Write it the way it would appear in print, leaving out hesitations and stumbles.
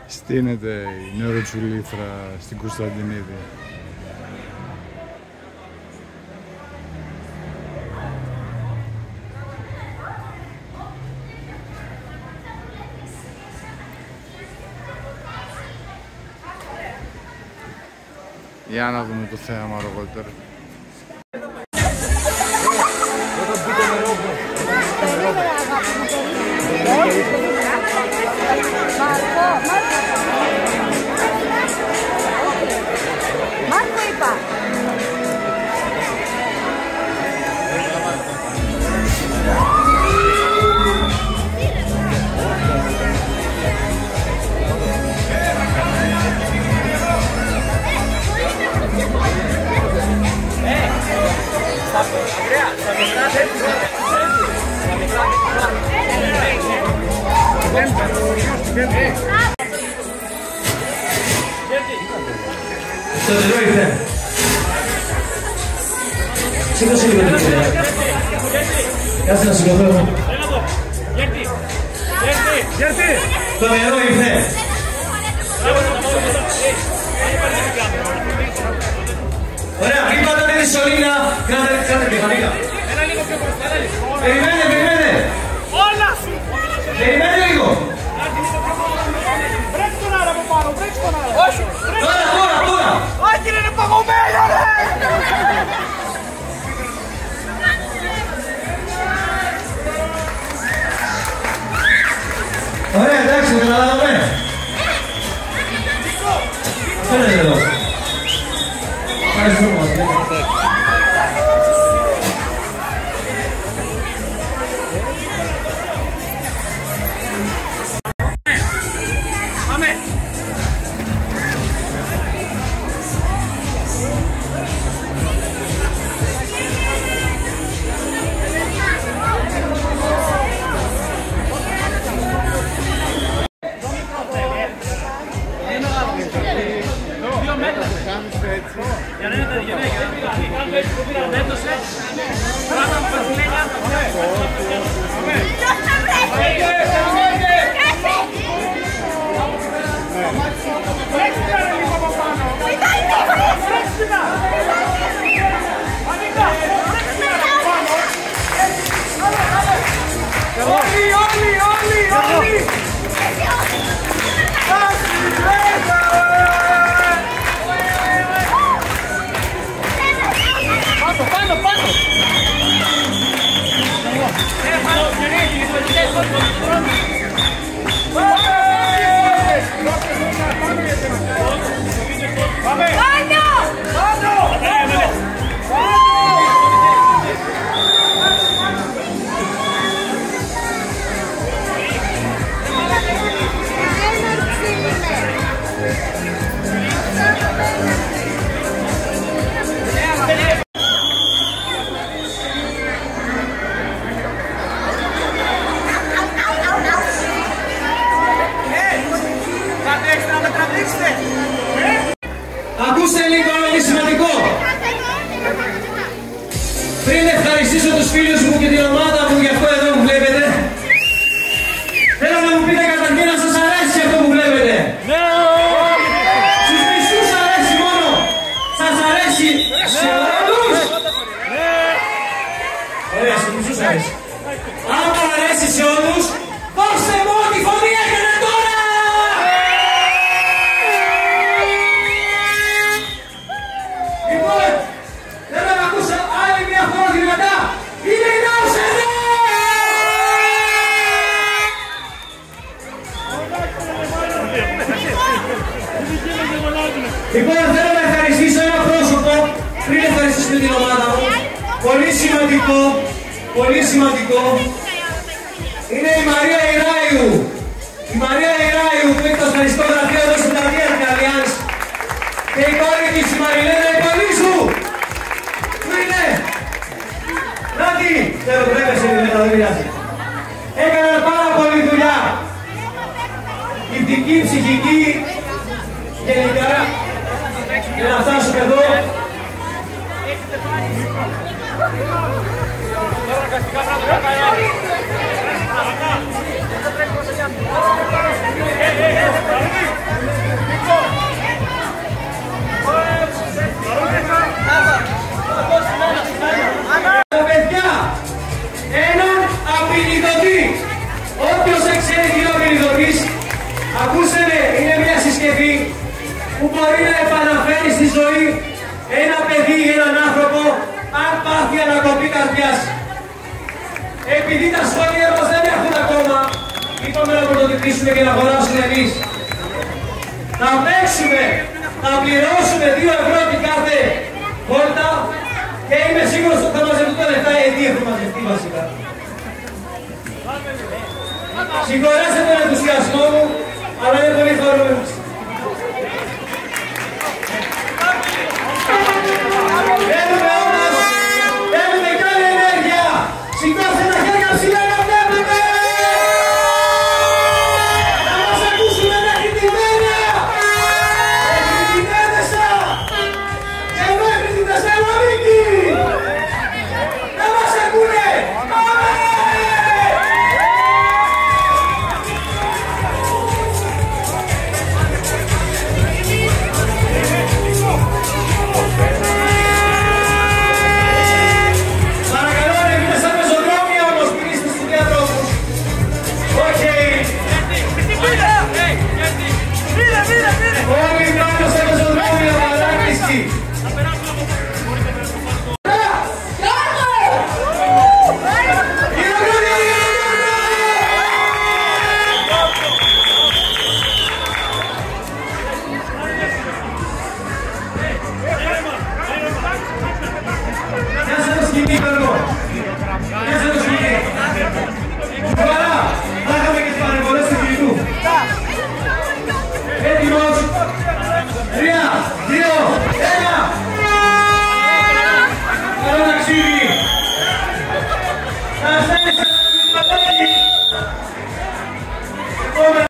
Στείνεται η νεροτσουλήθρα στην Κωνσταντινίδη. Για να δούμε το θέαμα αργότερα. Μάρκο είπα. Στο νερό ήρθε. Σήκωσε λίγο την κυρία. Κάτσε να σηκωθώ. Το νερό ήρθε. Ωραία, μην πατάτε τη σωλήνα. Κράτε τη χαμήλα. Περιμένετε. Όλα σου! Περιμένετε λίγο. Βρέξτε τον άλλο από πάνω, βρέξτε τον άλλο! Όχι! Τώρα! Όχι, είναι παγωμένο, ρε! Ωραία, εντάξει, καταλάβαμε. Φαίνεται εδώ. Ευχαριστούμε. Ακούστε λίγο κάτι σημαντικό. Πριν ευχαριστήσω τους φίλους μου και την ομάδα μου για αυτό εδώ που βλέπετε, θέλω να μου πείτε καταρχήν να σας αρέσει αυτό που βλέπετε. Στους μισούς αρέσει μόνο. Σας αρέσει σε όλους. Ωραία, στους μισούς αρέσει. Άμα αρέσει σε όλους, δώστε μου ό,τι φωνή έχετε τώρα. Λοιπόν, θέλω να ευχαριστήσω ένα πρόσωπο πριν ευχαριστήσουμε την ομάδα μου. Πολύ σημαντικό. Είναι η Μαρία Ιράιου. Η Μαρία Ιράιου που έχει το ευχαριστώ γραφείο εδώ στην Ταμεία Αλιάνς. Και η κόρη της η Μαριλένα Ιπανίσου. Πού είναι? Νάτι! Θέλω πρέπεσε η δεν πειράζει. Έκανε πάρα πολύ δουλειά. Ηθική, ψυχική, γενικά. Για να φτάσουμε εδώ. Τώρα κερδίσουμε και να αγοράσουμε εμείς. Να παίξουμε, να πληρώσουμε 2 ευρώ την κάθε βόλτα και είμαι σίγουρος ότι θα μαζευτούν τα λεφτά, γιατί έχουν μαζευτεί βασικά. Συγχωρέστε τον ενθουσιασμό μου, αλλά είναι πολύ χαρούμενος. Θέλουμε όμως, θέλουμε κι άλλη ενέργεια. Σηκώστε τα χέρια ψηλά να βλέπουμε. Να μας ακούσουμε μέχρι τη Βένεια, μέχρι τη Βένεσα και μέχρι τη Θεσσαλονίκη. Να μας ακούνε. Πάμε! Όλοι πάνω στα πεζοδρόμια, παράκληση! Γεια σας το σκηνή, Περγό! Γεια σας το σκηνή! Χαρά! Θα είχαμε και τις παρεμβολές του κινητού! Έτοιμος! 3, 2, 1! Καλό ταξίδι! Θα στέλνεις ένα μηνυματάκι!